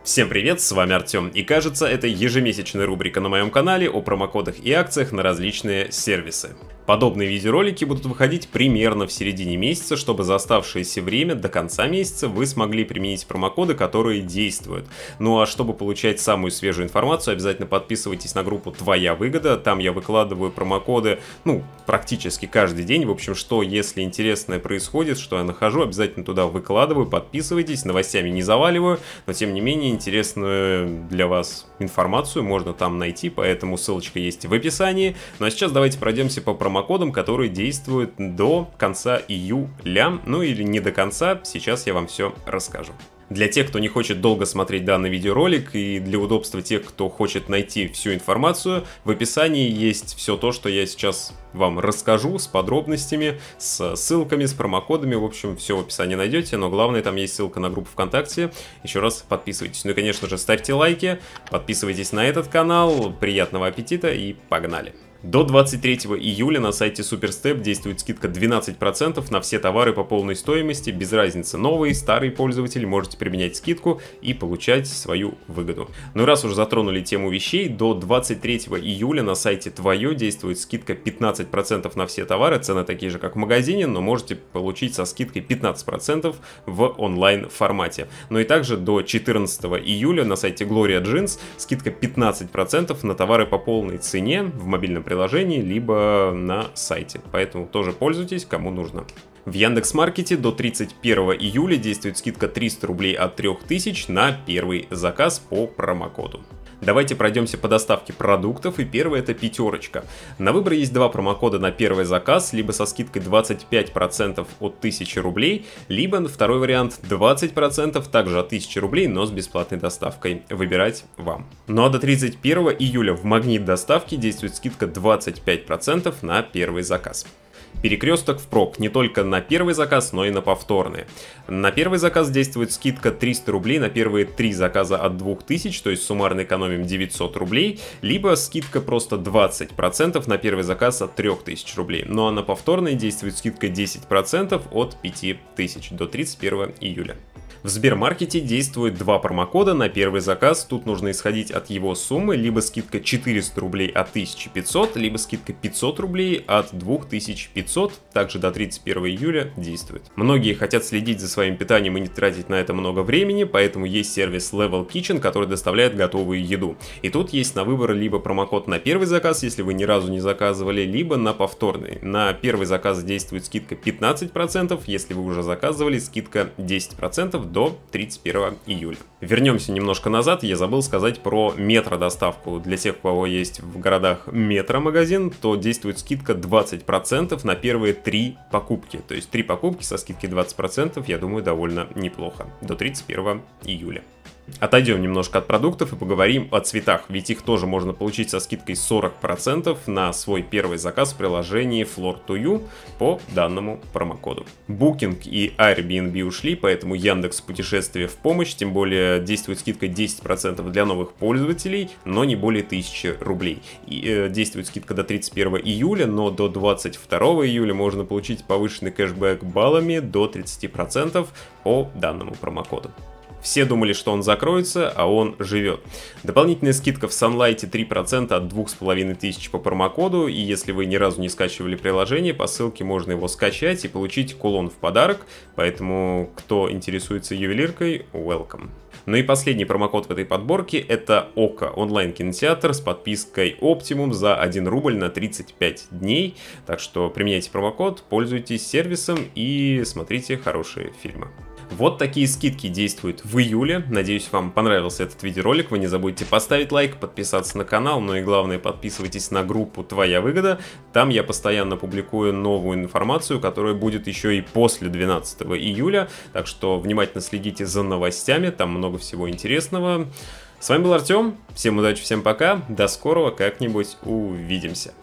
Всем привет, с вами Артем, и кажется, это ежемесячная рубрика на моем канале о промокодах и акциях на различные сервисы. Подобные видеоролики будут выходить примерно в середине месяца, чтобы за оставшееся время до конца месяца вы смогли применить промокоды, которые действуют. Ну а чтобы получать самую свежую информацию, обязательно подписывайтесь на группу «Твоя выгода», там я выкладываю промокоды, практически каждый день. В общем, что если интересное происходит, что я нахожу, обязательно туда выкладываю, подписывайтесь, новостями не заваливаю, но тем не менее интересную для вас информацию можно там найти, поэтому ссылочка есть в описании. Ну а сейчас давайте пройдемся по промокодам, которые действуют до конца июля, ну или не до конца, сейчас я вам все расскажу. Для тех, кто не хочет долго смотреть данный видеоролик, и для удобства тех, кто хочет найти всю информацию, в описании есть все то, что я сейчас вам расскажу, с подробностями, с ссылками, с промокодами. В общем, все в описании найдете, но главное, там есть ссылка на группу ВКонтакте. Еще раз подписывайтесь. Ну и, конечно же, ставьте лайки, подписывайтесь на этот канал. Приятного аппетита и погнали! До 23 июля на сайте Суперстеп действует скидка 12% на все товары по полной стоимости, без разницы, новый, старый пользователь, можете применять скидку и получать свою выгоду. Ну и раз уже затронули тему вещей, до 23 июля на сайте Твое действует скидка 15% на все товары, цены такие же, как в магазине, но можете получить со скидкой 15% в онлайн формате. Ну и также до 14 июля на сайте Gloria Jeans скидка 15% на товары по полной цене в мобильном приложении, либо на сайте. Поэтому тоже пользуйтесь, кому нужно. В Яндекс.Маркете до 31 июля действует скидка 300 рублей от 3000 на первый заказ по промокоду. Давайте пройдемся по доставке продуктов, и первый это пятерочка. На выбор есть два промокода на первый заказ, либо со скидкой 25% от 1000 рублей, либо второй вариант 20% также от 1000 рублей, но с бесплатной доставкой. Выбирать вам. Ну а до 31 июля в Магнит доставки действует скидка 25% на первый заказ. Перекресток впрок не только на первый заказ, но и на повторные. На первый заказ действует скидка 300 рублей на первые 3 заказа от 2000, то есть суммарно экономим 900 рублей, либо скидка просто 20% на первый заказ от 3000 рублей. Ну а на повторные действует скидка 10% от 5000 до 31 июля. В Сбермаркете действует два промокода на первый заказ, тут нужно исходить от его суммы, либо скидка 400 рублей от 1500, либо скидка 500 рублей от 2500, также до 31 июля действует. Многие хотят следить за своим питанием и не тратить на это много времени, поэтому есть сервис Level Kitchen, который доставляет готовую еду. И тут есть на выбор либо промокод на первый заказ, если вы ни разу не заказывали, либо на повторный. На первый заказ действует скидка 15%, если вы уже заказывали, скидка 10% до 31 июля. Вернемся немножко назад, я забыл сказать про метро-доставку. Для тех, у кого есть в городах метро-магазин, то действует скидка 20% на первые 3 покупки. То есть 3 покупки со скидкой 20%, я думаю, довольно неплохо. До 31 июля. Отойдем немножко от продуктов и поговорим о цветах, ведь их тоже можно получить со скидкой 40% на свой первый заказ в приложении Floor2You по данному промокоду. Booking и Airbnb ушли, поэтому Яндекс путешествия в помощь, тем более действует скидка 10% для новых пользователей, но не более 1000 рублей. И действует скидка до 31 июля, но до 22 июля можно получить повышенный кэшбэк баллами до 30% по данному промокоду. Все думали, что он закроется, а он живет. Дополнительная скидка в Sunlight 3% от 2500 по промокоду, и если вы ни разу не скачивали приложение, по ссылке можно его скачать и получить кулон в подарок, поэтому кто интересуется ювелиркой, welcome. Ну и последний промокод в этой подборке — это ОККО, онлайн-кинотеатр с подпиской Optimum за 1 рубль на 35 дней, так что применяйте промокод, пользуйтесь сервисом и смотрите хорошие фильмы. Вот такие скидки действуют в июле. Надеюсь, вам понравился этот видеоролик. Вы не забудьте поставить лайк, подписаться на канал, ну и главное, подписывайтесь на группу «Твоя выгода». Там я постоянно публикую новую информацию, которая будет еще и после 12 июля. Так что внимательно следите за новостями, там много всего интересного. С вами был Артем. Всем удачи, всем пока. До скорого, как-нибудь увидимся.